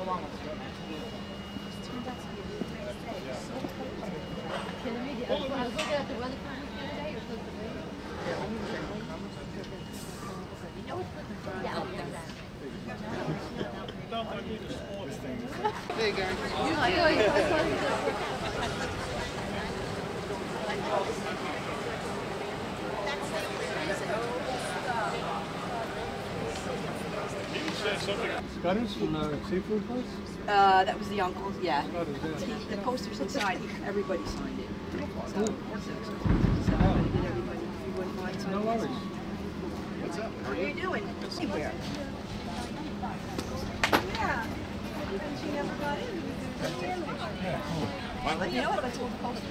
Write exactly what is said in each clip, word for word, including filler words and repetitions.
along with it. Turned out to be a really nice day. It was so kidding me. I was, I was looking at the weather forecast the other day. It was supposed to rain. Yeah, I knew it was going to rain. You know it's supposed to rain. Yeah, I'll do that. Hey, guys. Scudder's from the seafood place? Uh, that was the uncle's, yeah. Scudder's, yeah. He, the posters had signed, everybody signed it. So, so, so I did everybody, if you wouldn't mind signing. No worries. What's up? How are you doing? Anywhere. Yeah. She never got in. Yeah, cool. I'll let you know if I told the poster.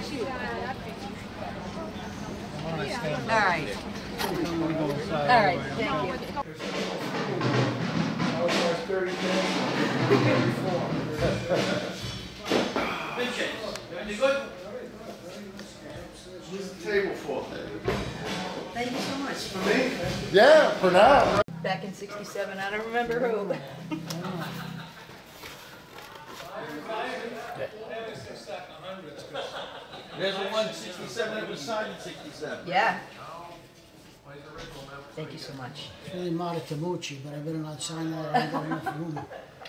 All right. All right, thank you. Where's the table for? Thank you so much. For me? Yeah, for now. Back in sixty-seven, I don't remember who. There's the one sixty-seven that was signed in sixty-seven. Yeah. Thank you so much. It's really Marta Tamucci, but I better not sign that. I ain't got enough room.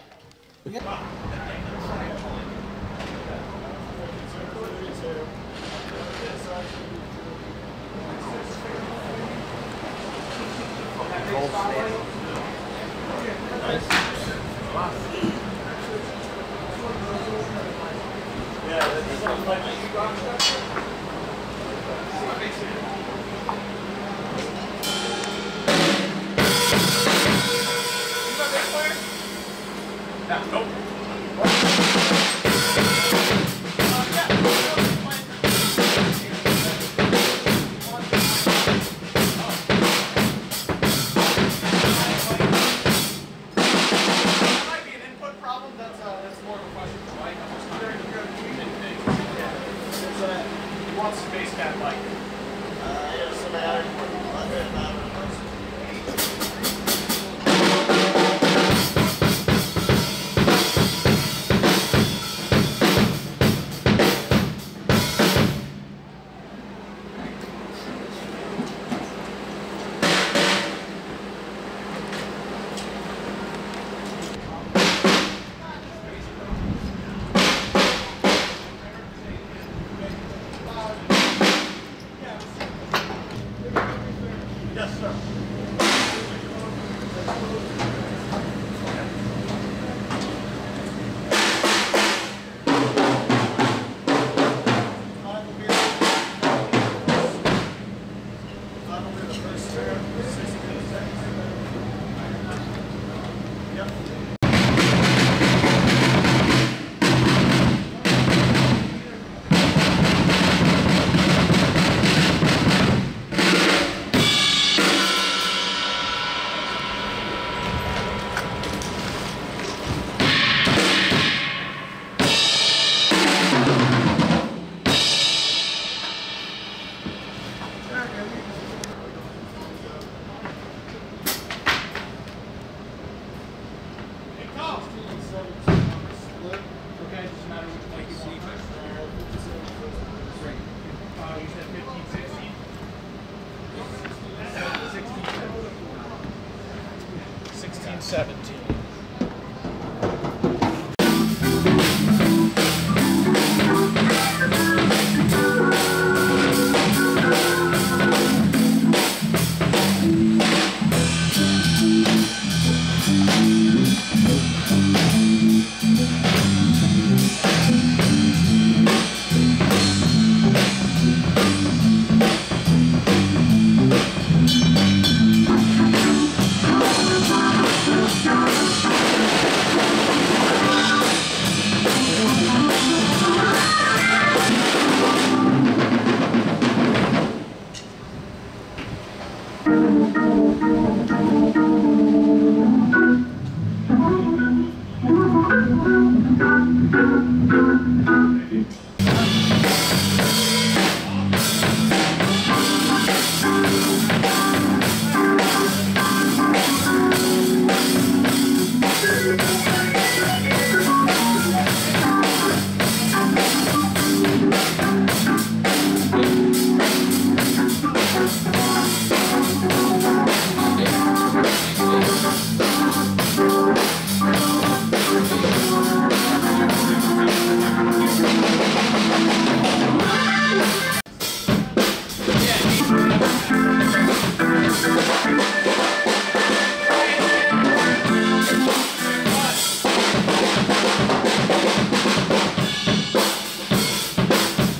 seventeen.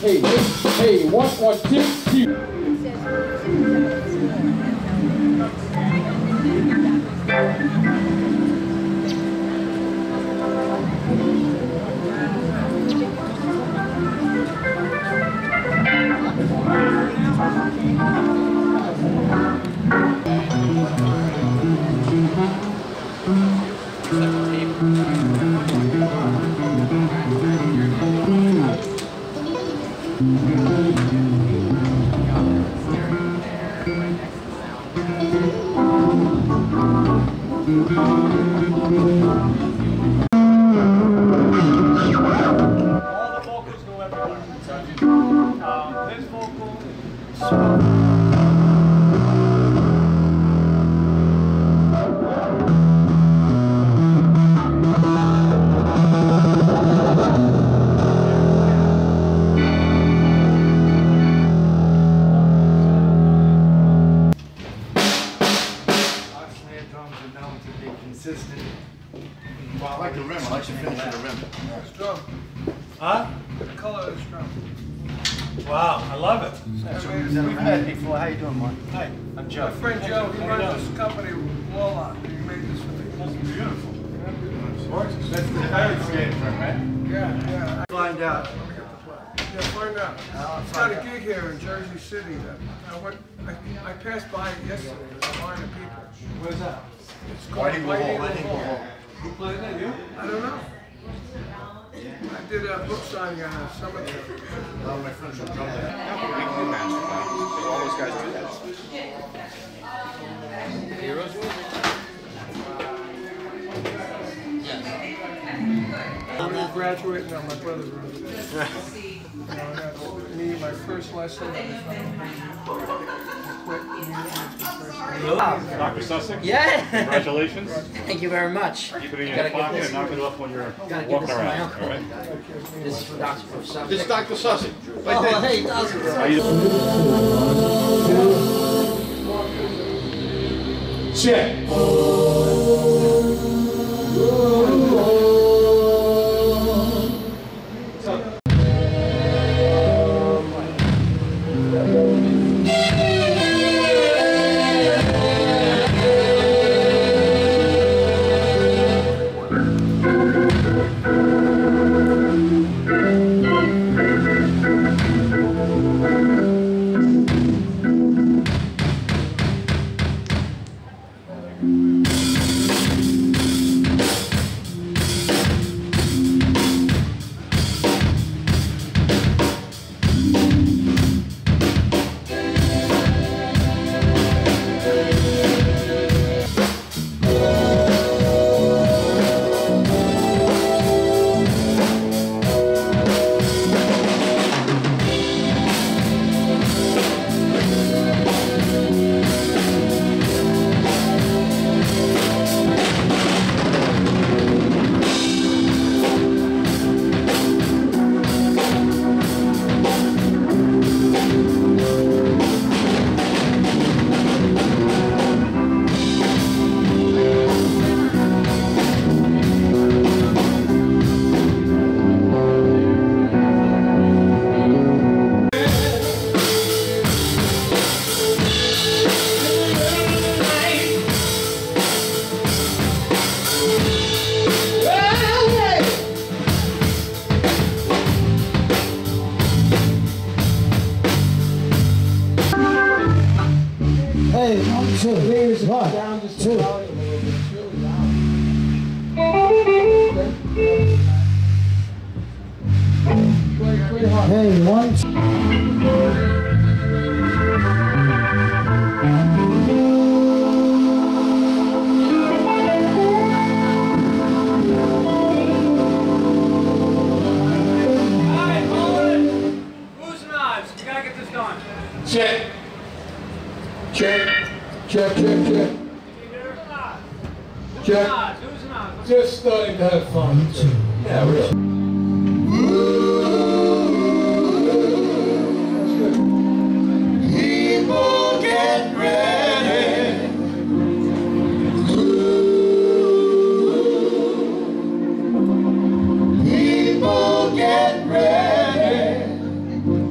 hey, hey, hey, one, one, two, two. Well, I like the rim. I like the finish of the rim. It's drum. Huh? The color of this drum. Wow, I love it. We've met before. How you doing, Mark? Hi, I'm Joe. My friend Joe, he runs this company, Warlock. He made this for me. That's beautiful. That's the Pirates game, right? Yeah, yeah. Find out. Yeah, find out. I've got a gig here in Jersey City that I went, I, I passed by it yesterday. There's a line of people. Where's that? It's called Whitey Whitey Hall. Hall. Who played that? You? I don't know. I did a book signing on a summer trip. A lot of my friends will drum there. Weekly master classes. All those guys do that. Piero's music. I'm graduating on my brother's room. You know, I got me, my first lesson. I quit immediately. Doctor Sussex? Yeah! Congratulations. Thank you very much. Keep it in Gotta your give pocket this- and knock it off when you're Gotta give walking this to my around. uncle. All right? This is for Doctor Sussex. This is Doctor Sussex. Oh, hey, Doctor How you doing? Check. Two, one, two. Hey, one, two. Check. Check. Check, check, check. Check. Just starting to have fun. Yeah, really. People get ready. People get ready.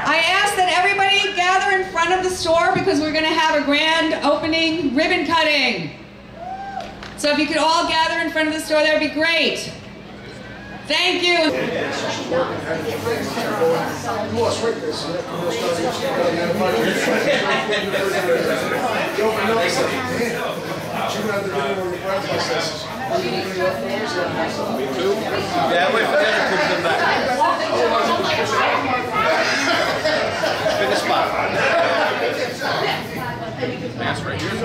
I ask that everybody gather in front of the store because we're going to have a grand opening ribbon cutting. So if you could all gather in front of the store, that would be great. Thank you. Yeah, wait for them to come back. Pick a spot. That's right here.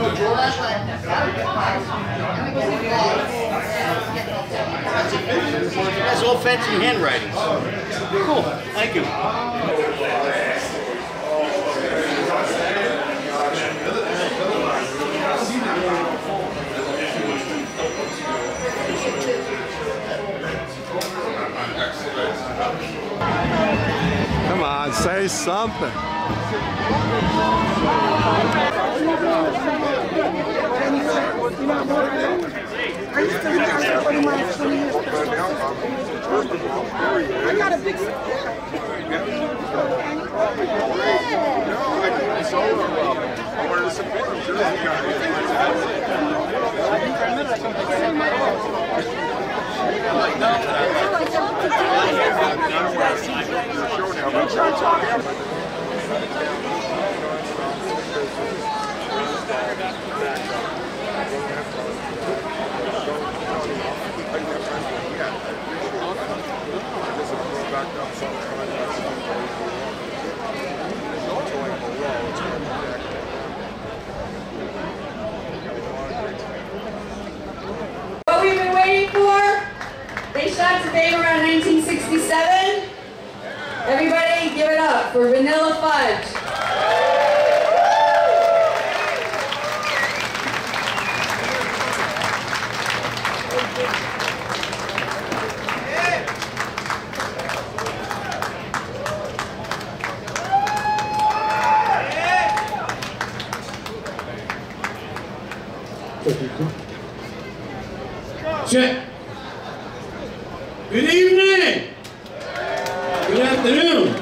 That's all fancy handwriting. Cool. Thank you. Come on, say something. I got a big. What we've been waiting for, they shot to fame around nineteen sixty-seven. Everybody give it up for Vanilla Fudge. Check. Good evening. Good afternoon.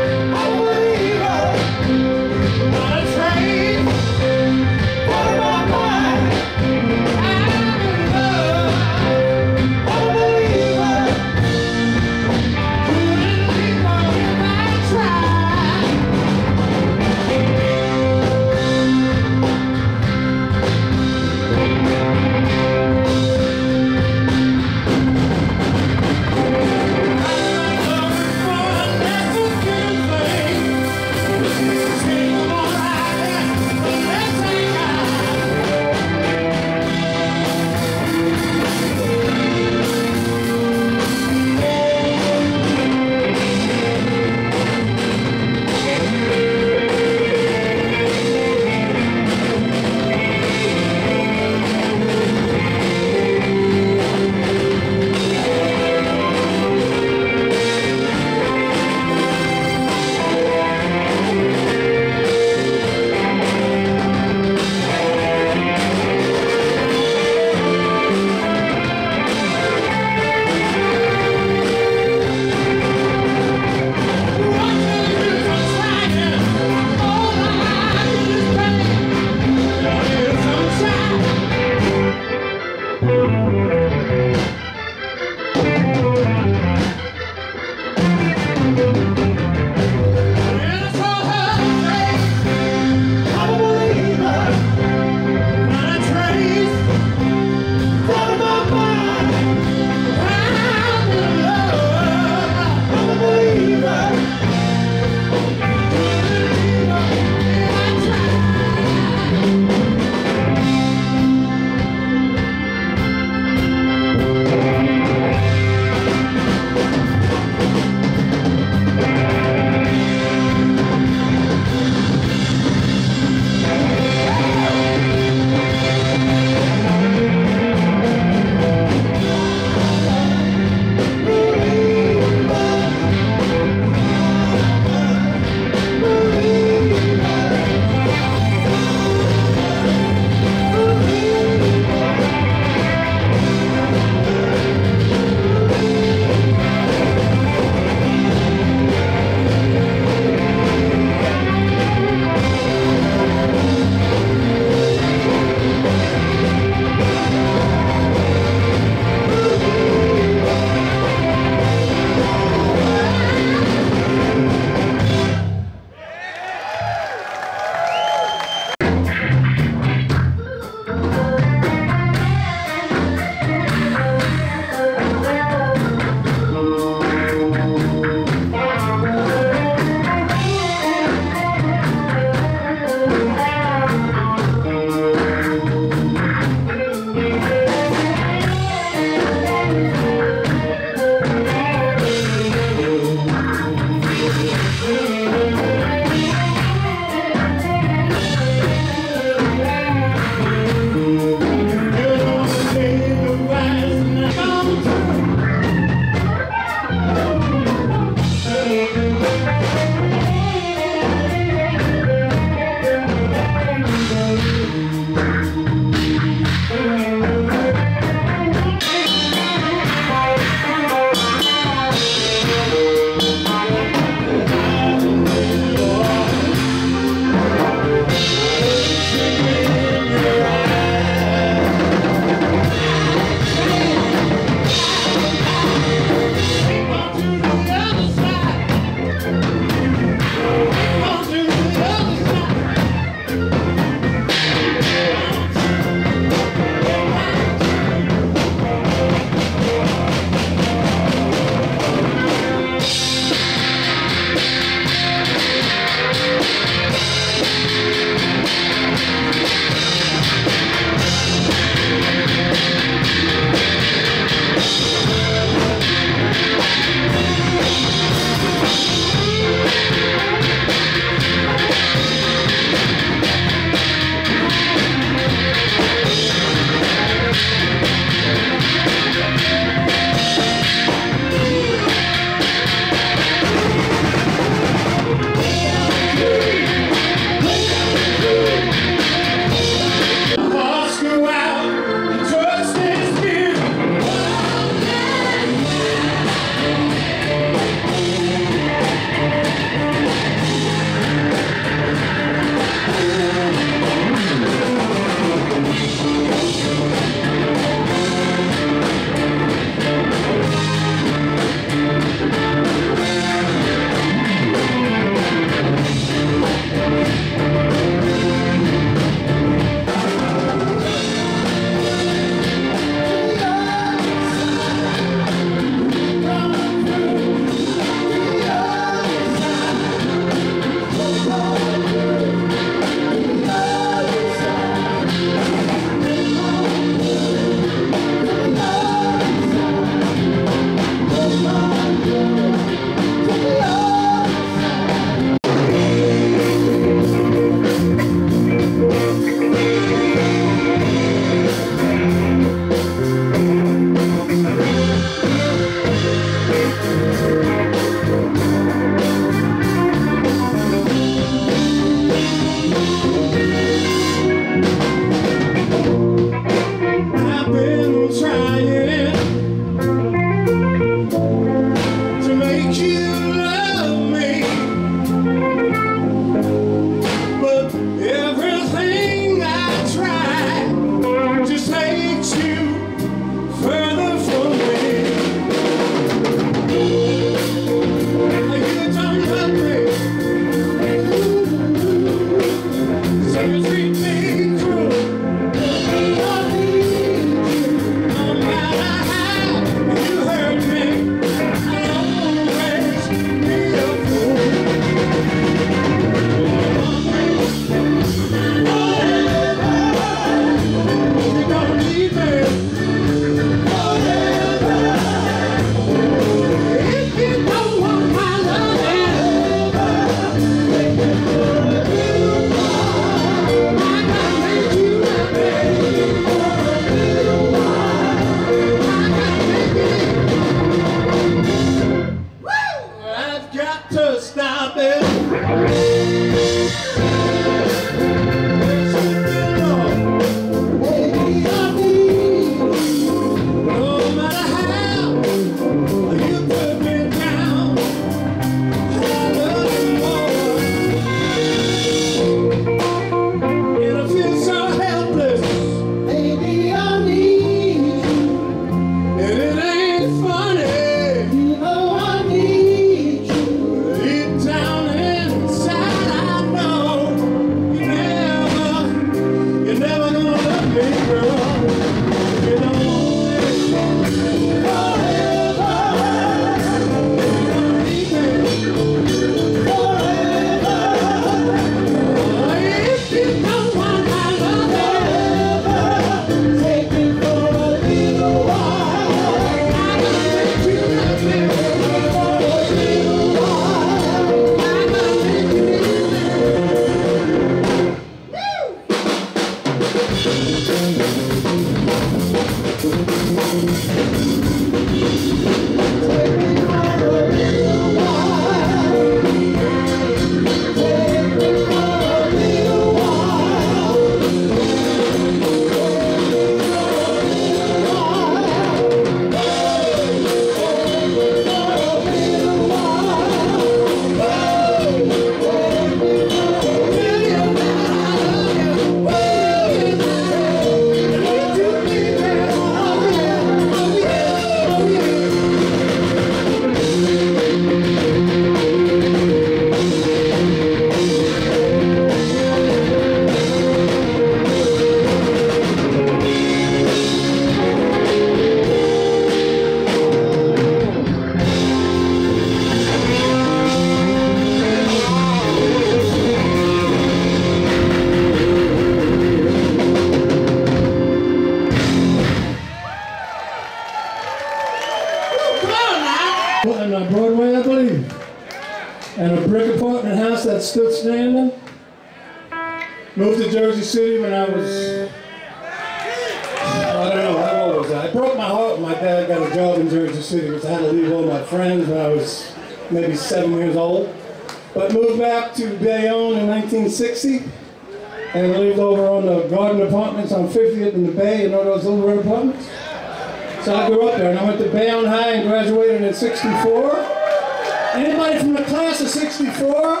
still standing. Moved to Jersey City when I was, I don't know, how old was I? I broke my heart when my dad got a job in Jersey City because I had to leave all my friends when I was maybe seven years old. But moved back to Bayonne in nineteen sixty and lived over on the Garden Apartments on fiftieth in the Bay, you know those little red apartments? So I grew up there and I went to Bayonne High and graduated in sixty-four. Anybody from the class of sixty-four?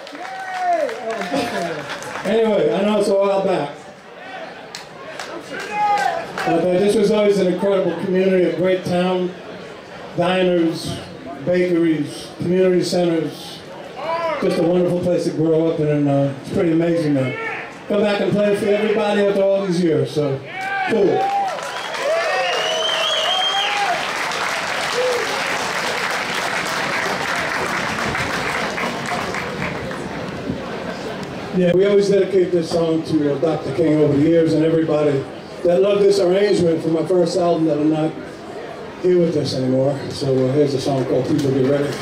Anyway, I know it's a while back. But uh, this was always an incredible community, a great town. Diners, bakeries, community centers. Just a wonderful place to grow up in, and uh, it's pretty amazing to come back and play for everybody after all these years, so cool. Yeah, we always dedicate this song to uh, Doctor King over the years and everybody that loved this arrangement for my first album that are not here with us anymore. So uh, here's a song called People Get Ready.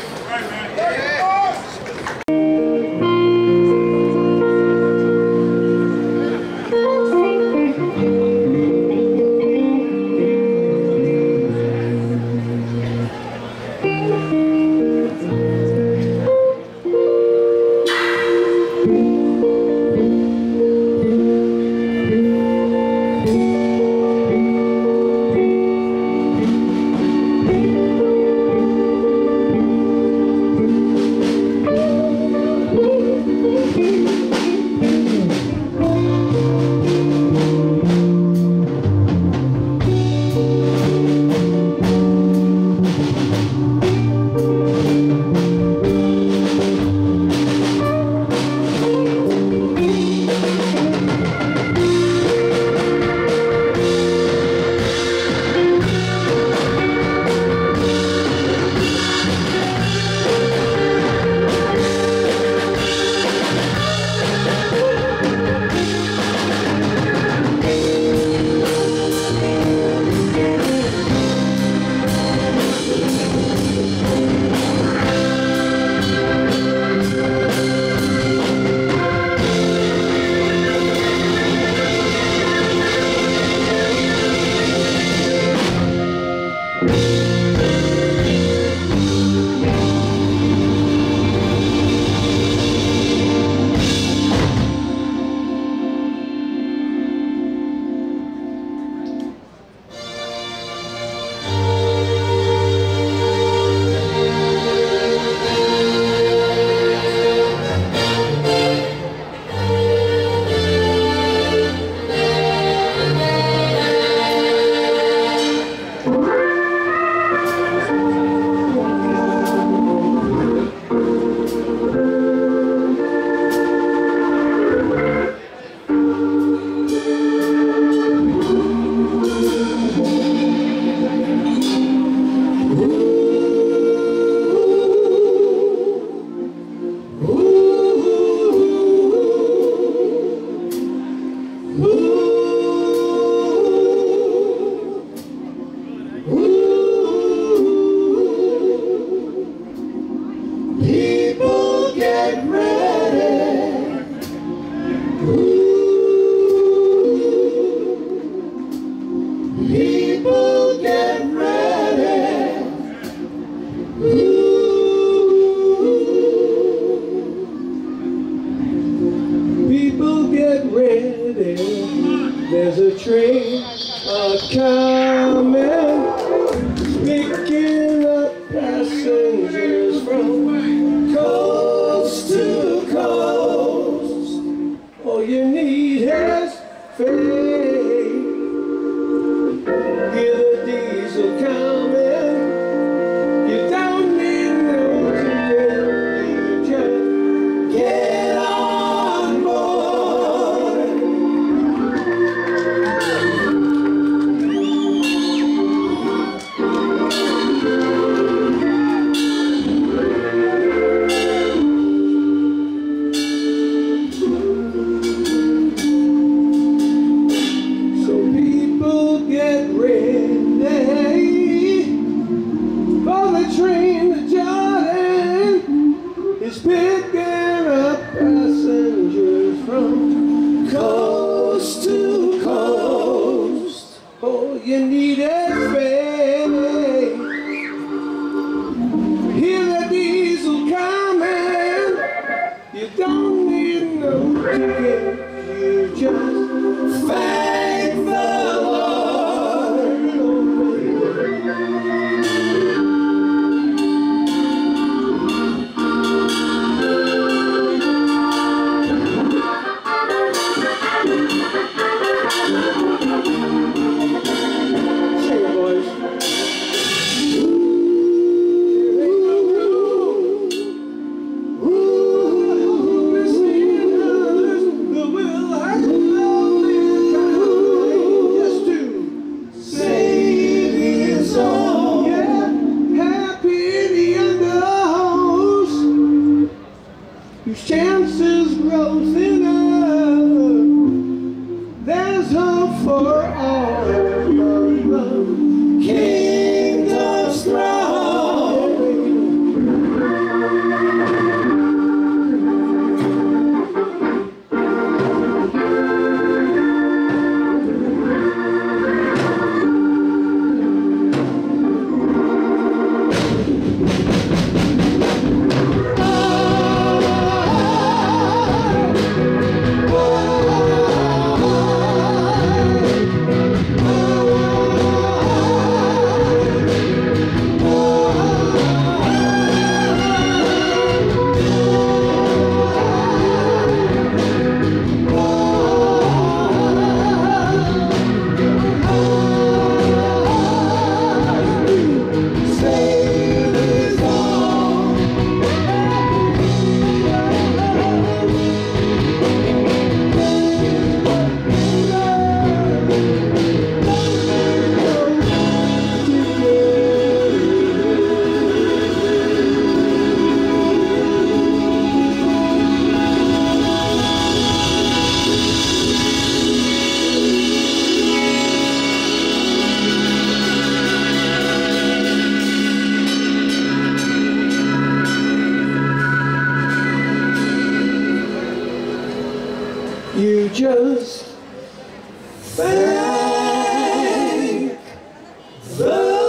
You just thank the Lord. Sing it, boys. Chances grow thinner. There's hope for all. The kingdom's throne. You just thank the Lord.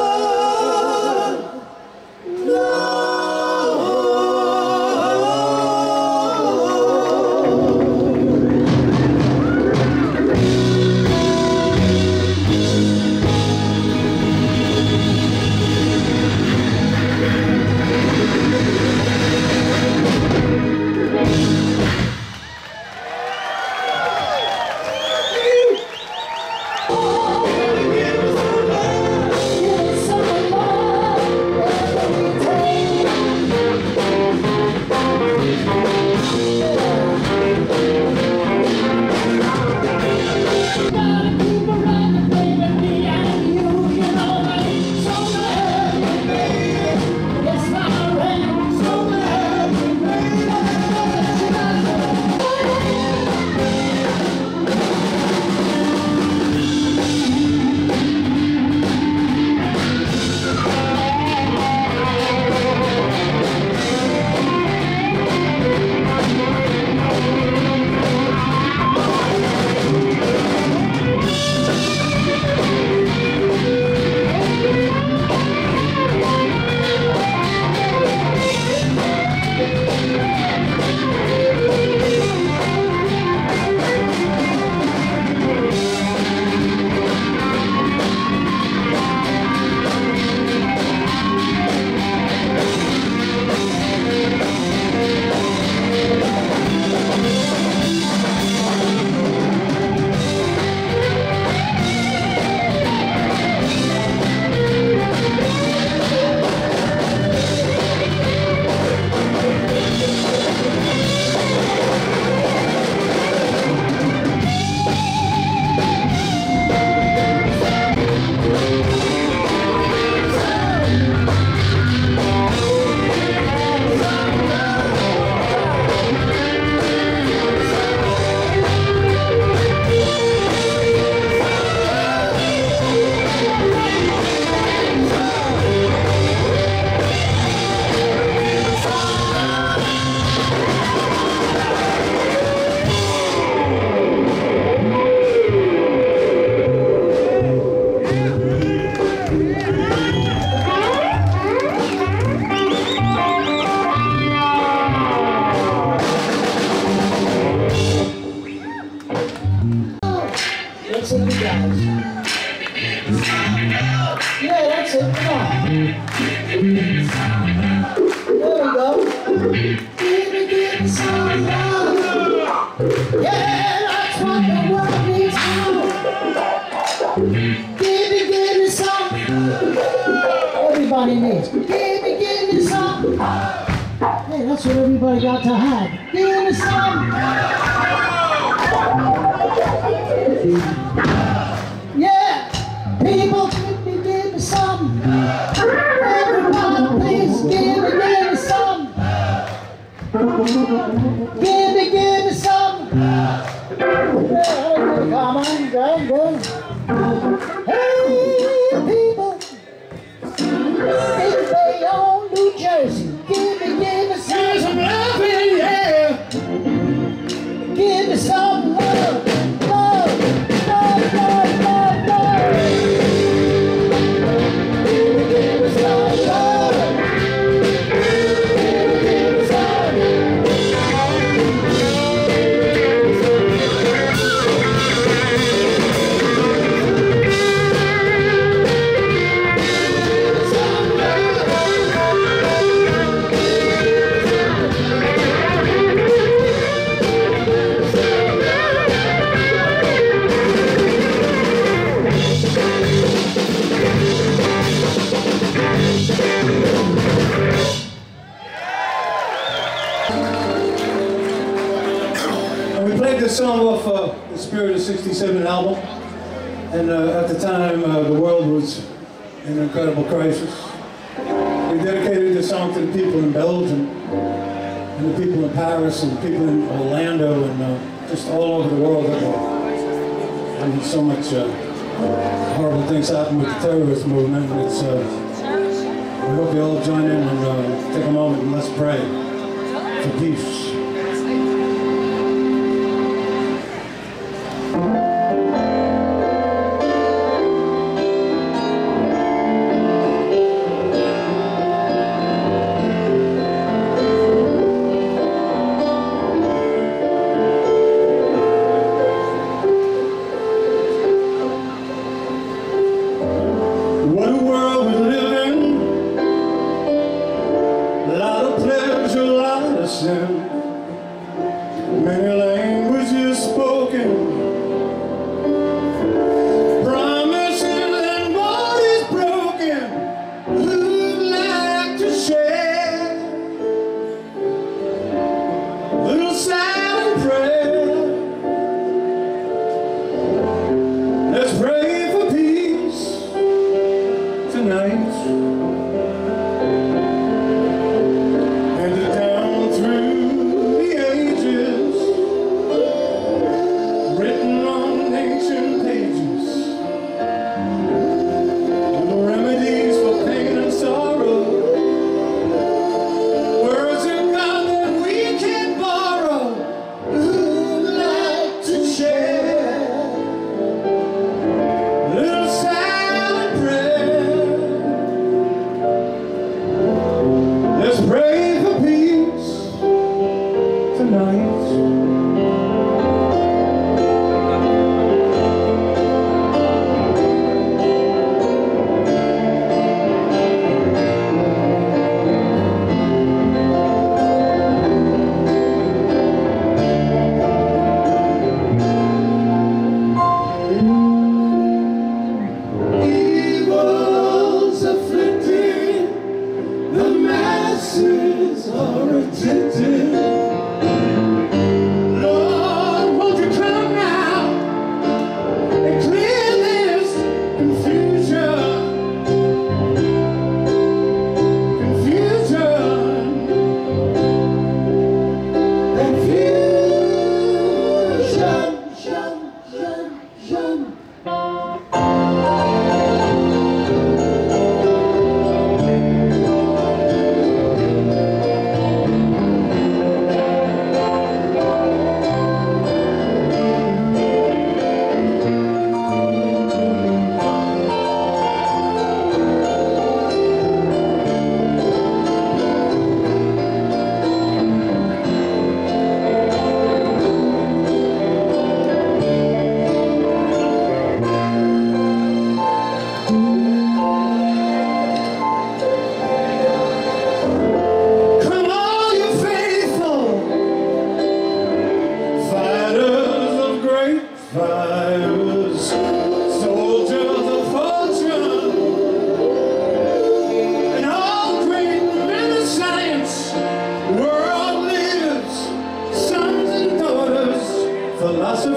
that's it, you guys. Yeah, that's it, come on. There we go. Give me, give me some love. Yeah, that's what the world needs now. Give me, give me some. Everybody needs. Give me, give me some. Hey, that's what everybody got to have. Give me some. Yeah, people, give me, give me some. Everybody, please, give me, give me some. Give me, give me some. Yeah, Carmine, go, go. Hey, people, in Bayonne, New Jersey, give me, give me some, some love in the air. Give me some love, love, love, love, love, love. Give me, give me some love. Give me, give me some. We played this song off uh, the Spirit of sixty-seven album, and uh, at the time uh, the world was in an incredible crisis. We dedicated this song to the people in Belgium, and the people in Paris, and the people in Orlando, and uh, just all over the world. I mean, so much uh, horrible things happen with the terrorist movement. And it's, uh, we hope you all join in and uh, take a moment and let's pray for peace. What a world we live in, a lot of pleasure, a lot of sin.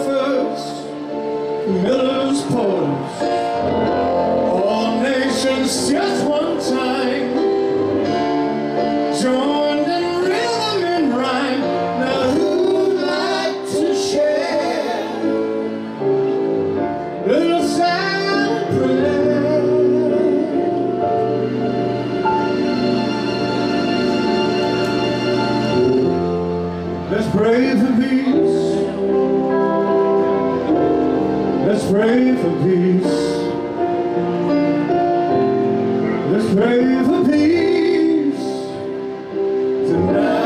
surfers, millers, porters, all nations just one time, joined in rhythm and rhyme. Now who'd like to share a little silent prayer? Let's pray for peace. Let's pray for peace. Let's pray for peace tonight.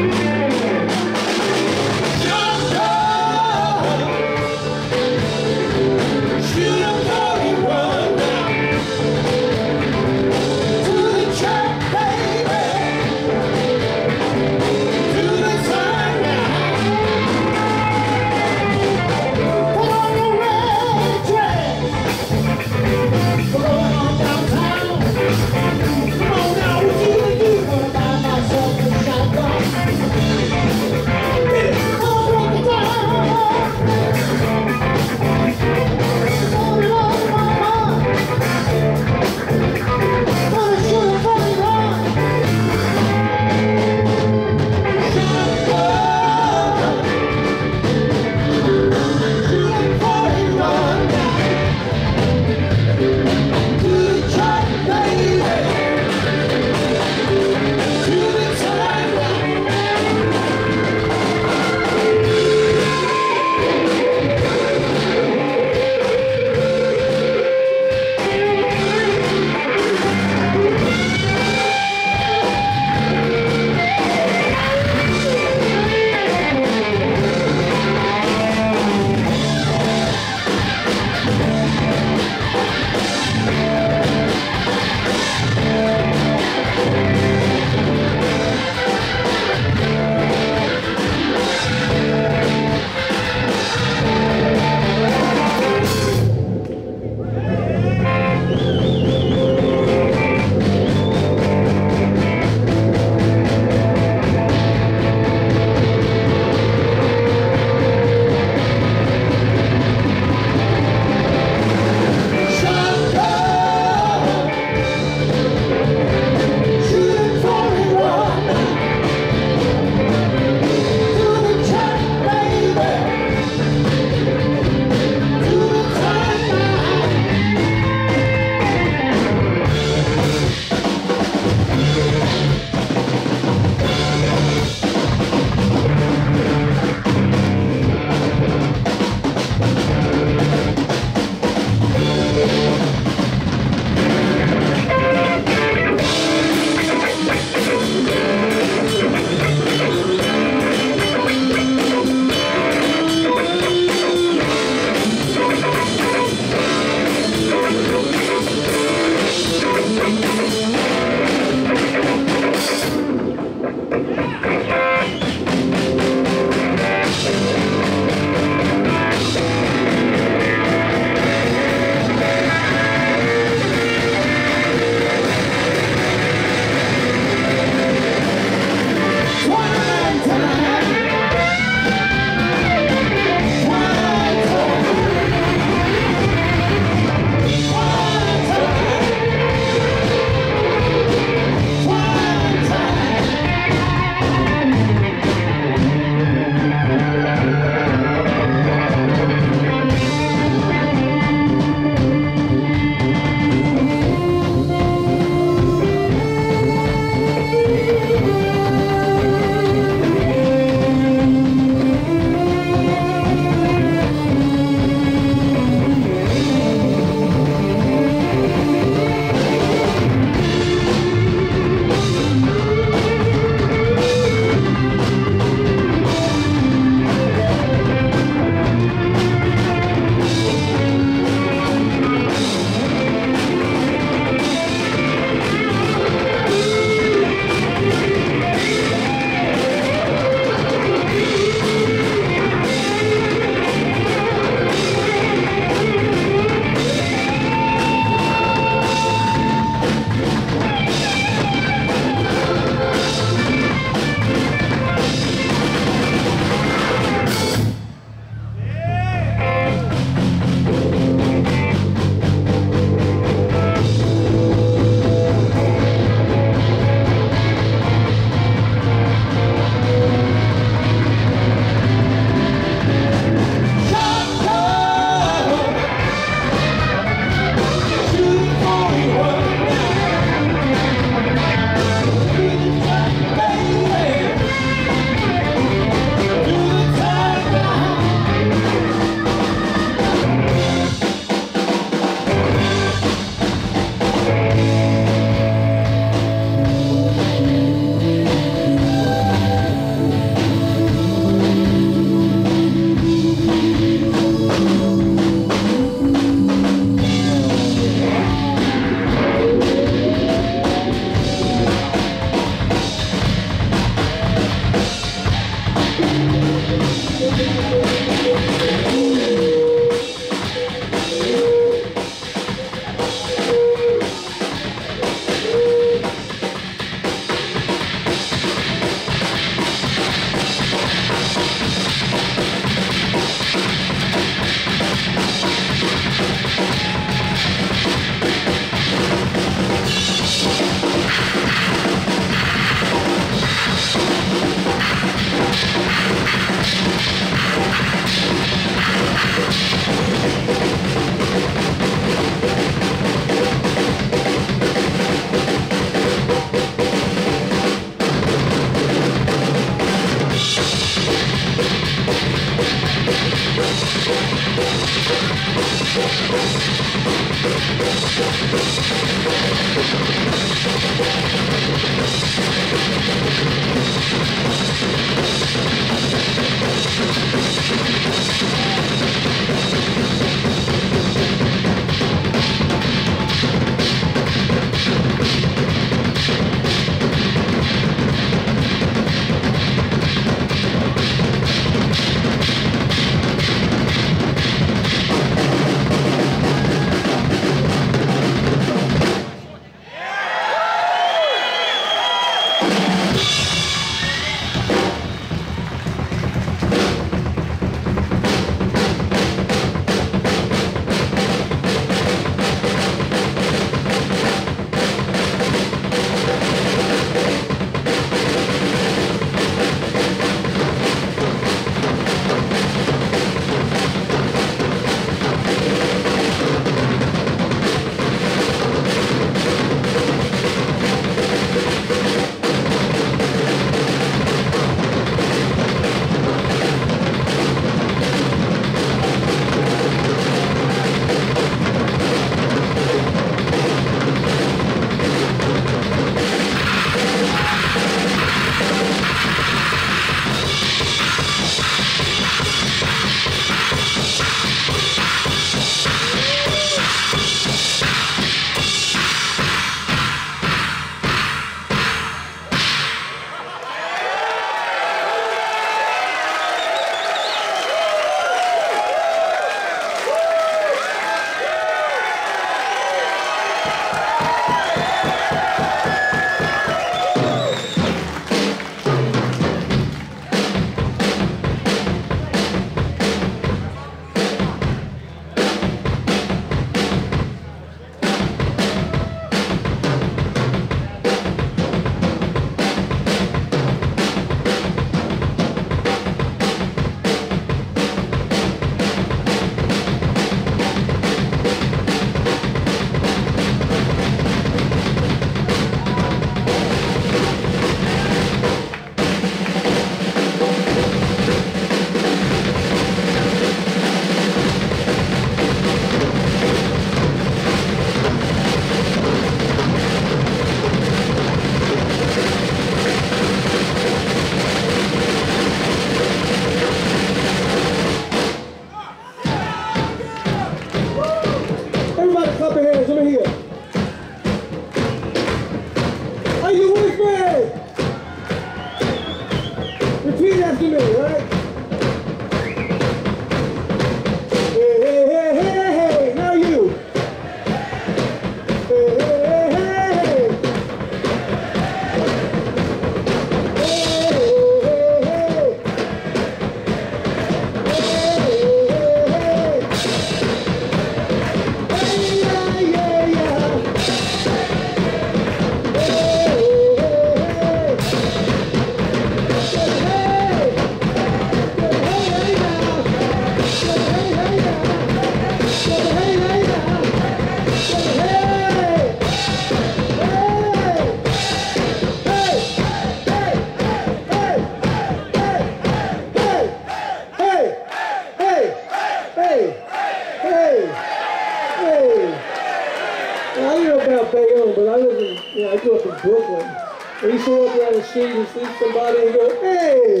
about Bayonne, but I live in, you know, I grew up in Brooklyn. I used to walk down the street and see somebody and go, hey!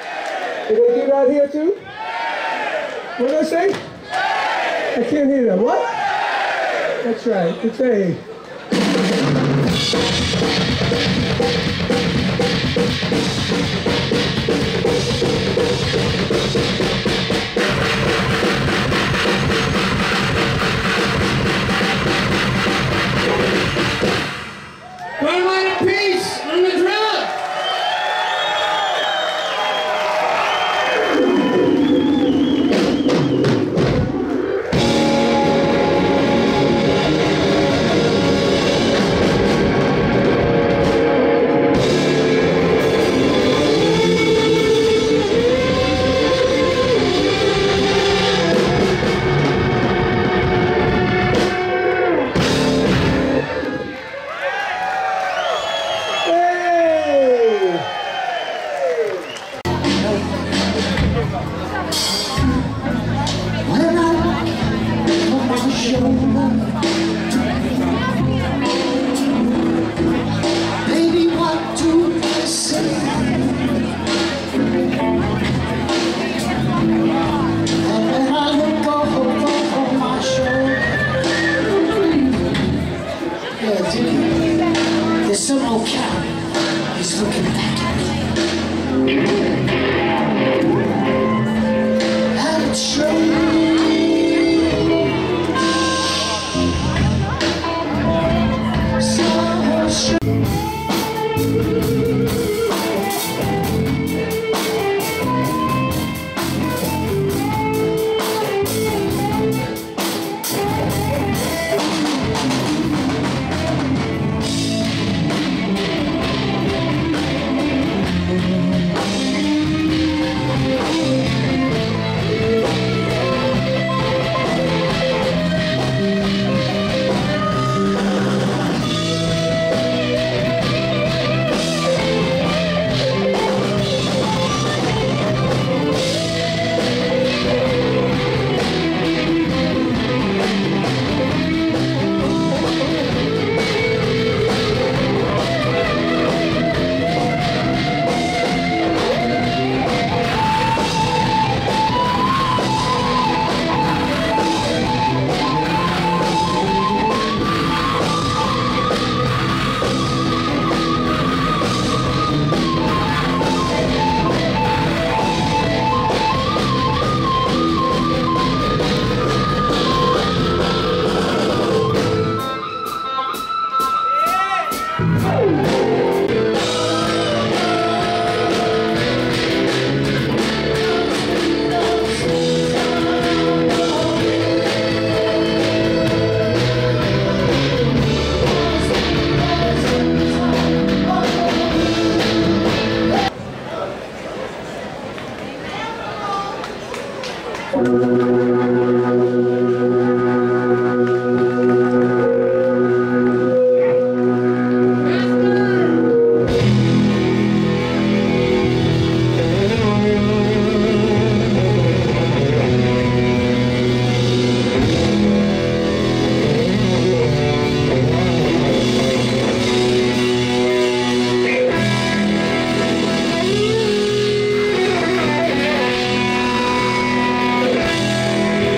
Did they get out here too? What did I say? I can't hear that. What? That's right. It's hey. Carmine Appice on the drum. Thank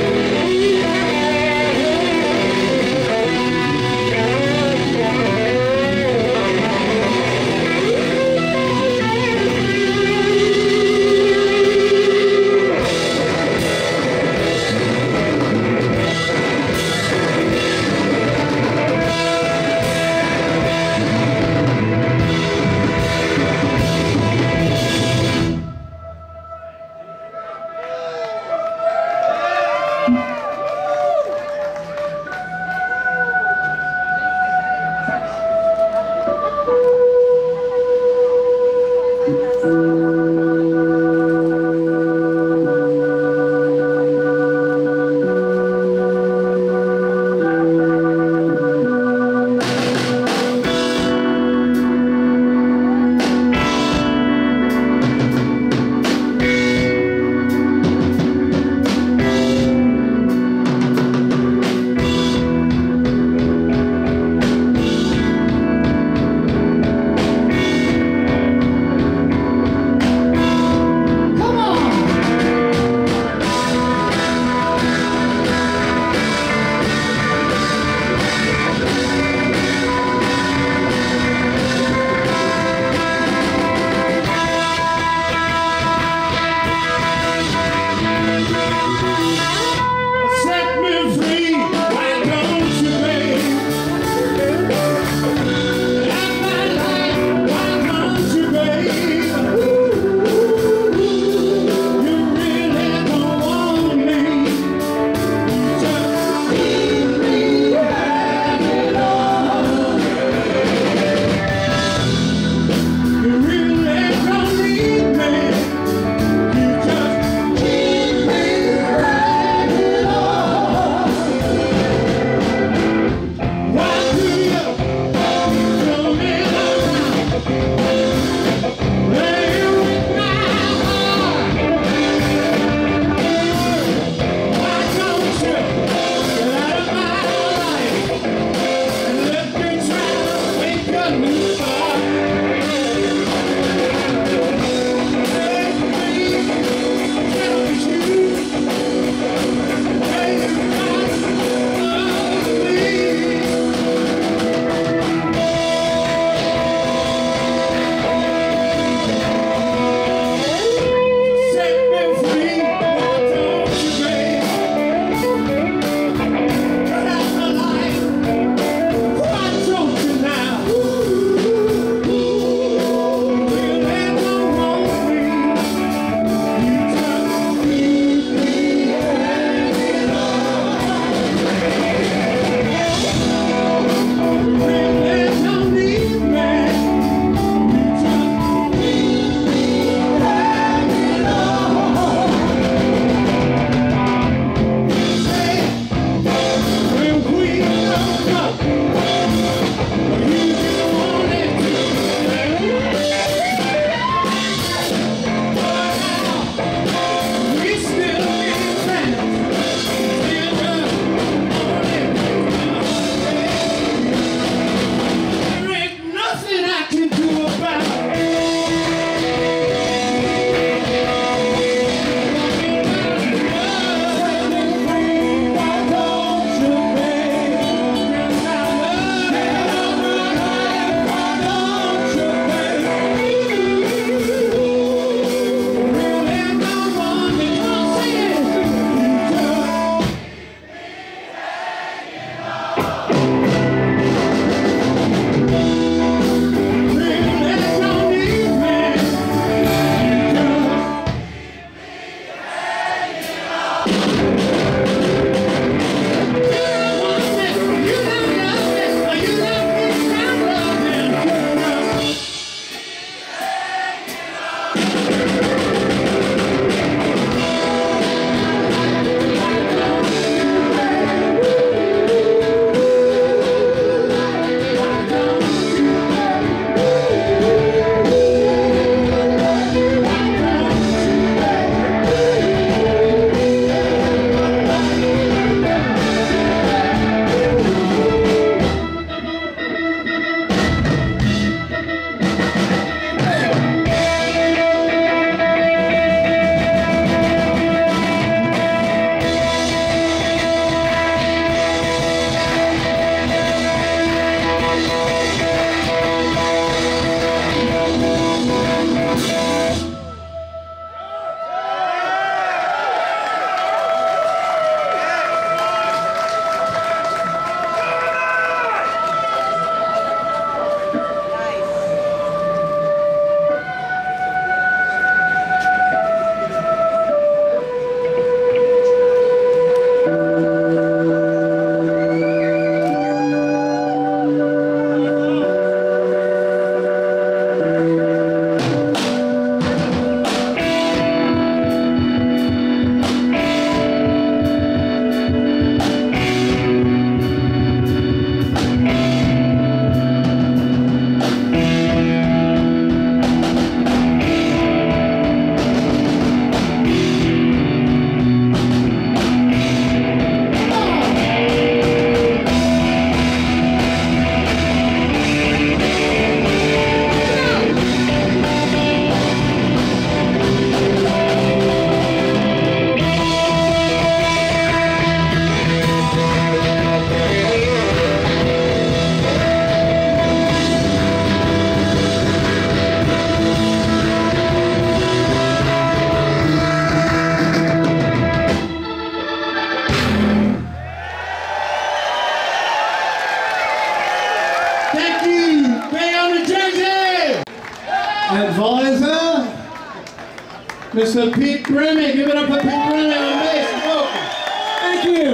Mister Pete Bremy. Give it up for Pete Bremy on bass. Welcome. Thank you.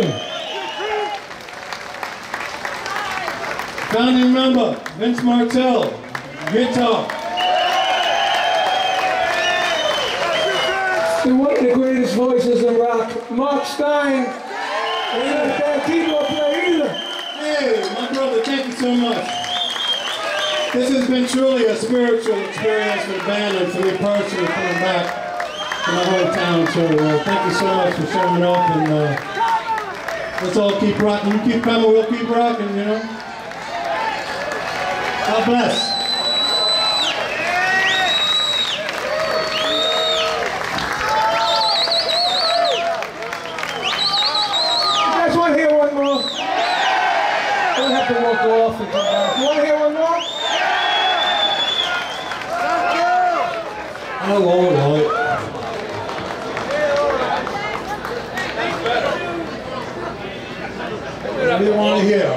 Founding member, Vince Martell, guitar. And one of the greatest voices in rock, Mark Stein. And he's not a bad keyboard player either. Hey, my brother, thank you so much. This has been truly a spiritual experience for the band and for me personally coming back to my hometown. So uh, thank you so much for showing up, and uh, let's all keep rocking. You keep coming, we'll keep rocking, you know. God bless. You guys want to hear one more? Don't have to walk off and come back. You want to hear one more? Oh, all right. What do you want to hear?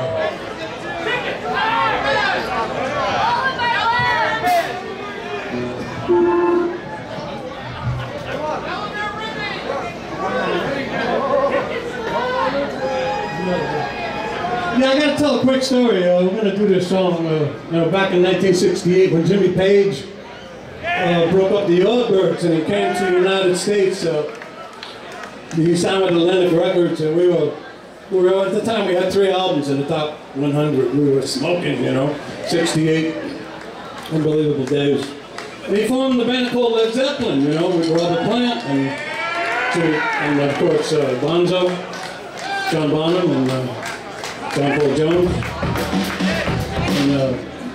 Yeah, I got to tell a quick story. Uh, we're going to do this song uh, you know, back in nineteen sixty-eight when Jimmy Page uh, broke up the Yardbirds and he came to the United States. Uh, he signed with Atlantic Records, and we were, we were, at the time we had three albums in the top one hundred. We were smoking, you know, sixty-eight. Unbelievable days. And he formed the band called Led Zeppelin, you know, with Robert Plant and, and of course uh, Bonzo, John Bonham, and uh, John Paul Jones. And uh,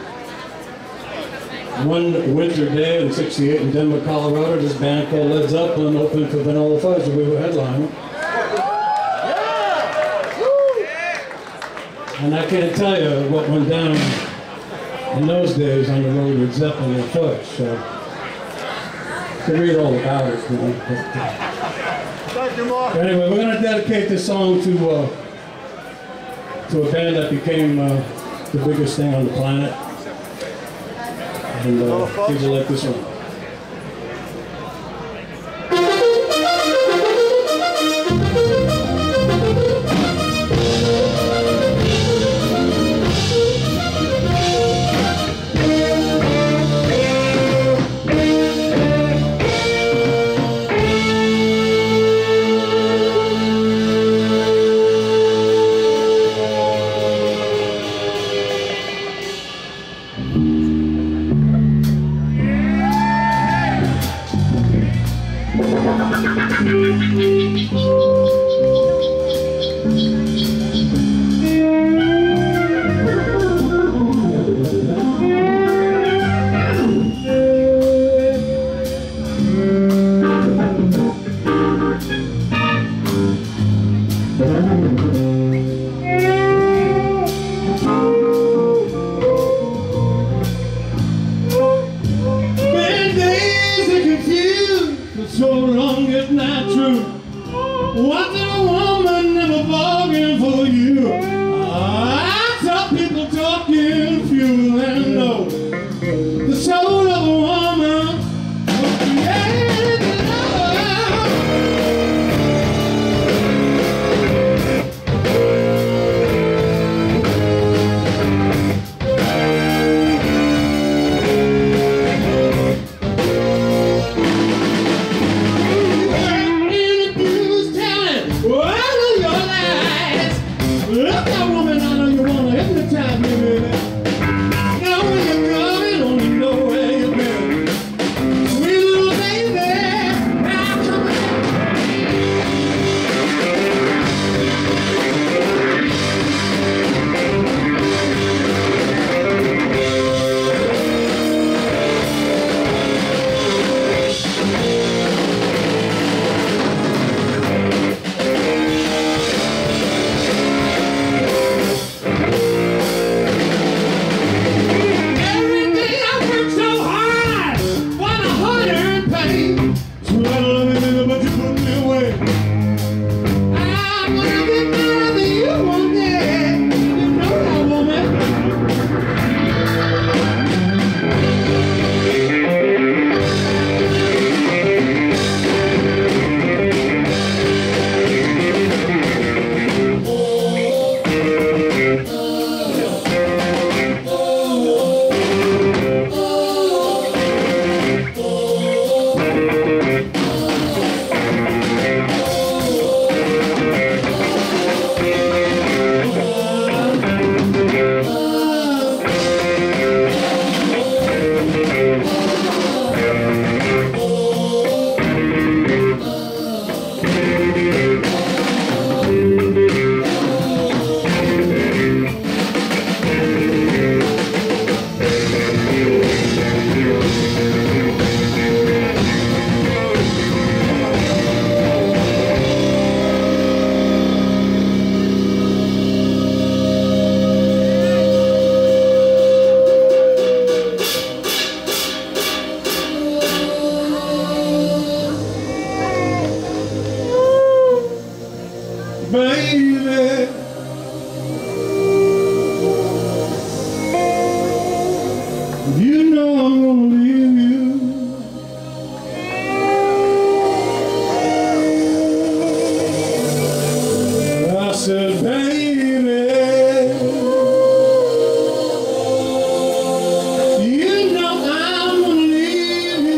one winter day in sixty-eight in Denver, Colorado, this band called Led Zeppelin opened for Vanilla Fudge, and we were headlining. And I can't tell you what went down in those days on the road with Zeppelin and Fudge. So, to read all about it. You know. But anyway, we're going to dedicate this song to uh, to a band that became uh, the biggest thing on the planet. And uh, people like this one. So long it's not true. What did a woman never bargain for you? I saw people talking fuel and know the soul of a woman was created to baby, you know I'm gonna leave you. I said, baby, you know I'm gonna leave you.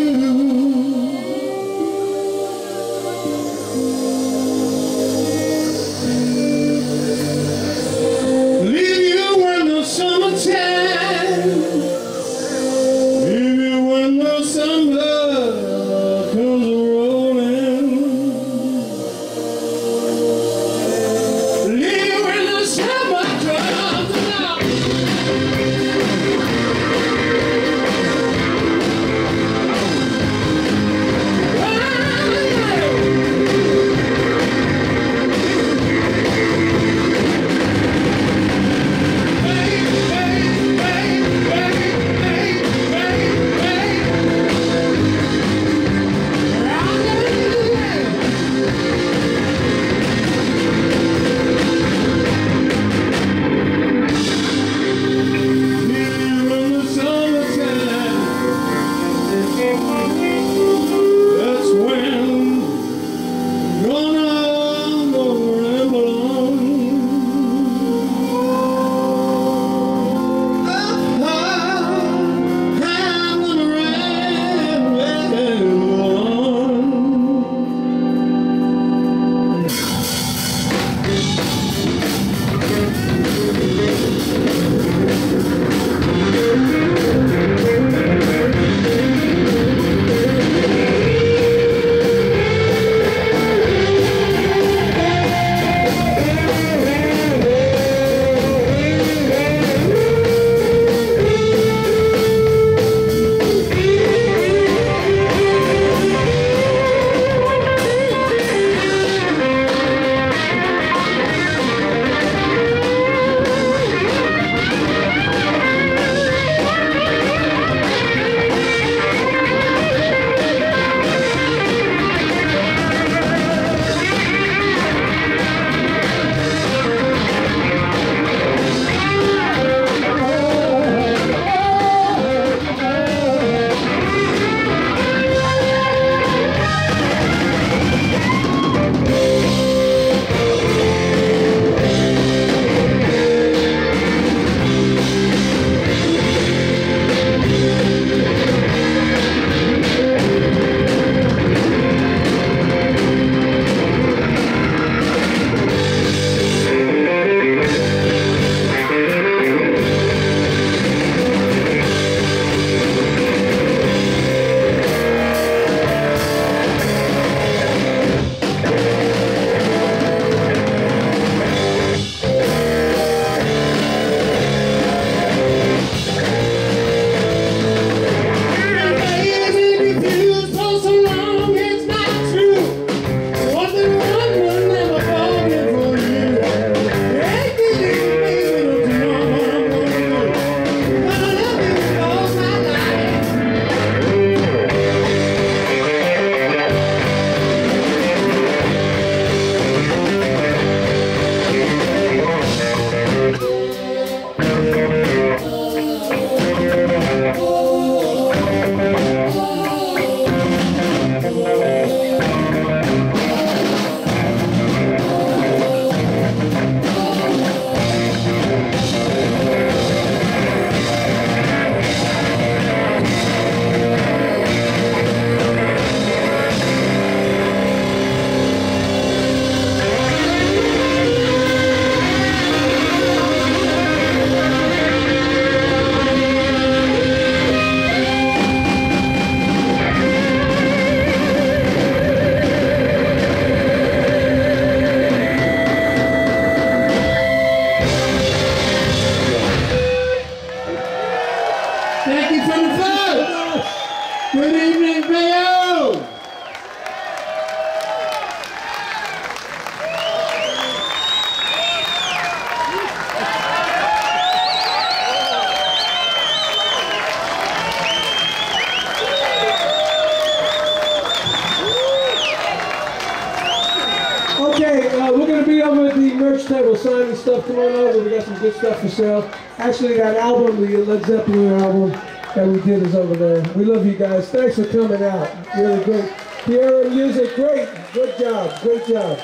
merch table, signing stuff. Come on over. We got some good stuff for sale. Actually, that album, the Led Zeppelin album that we did is over there. We love you guys. Thanks for coming out. Really great. Piero music, great. Good job. Great job.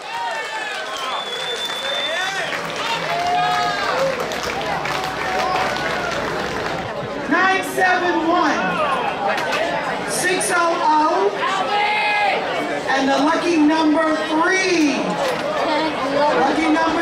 nine seven one, six hundred, and the lucky number three. Lucky number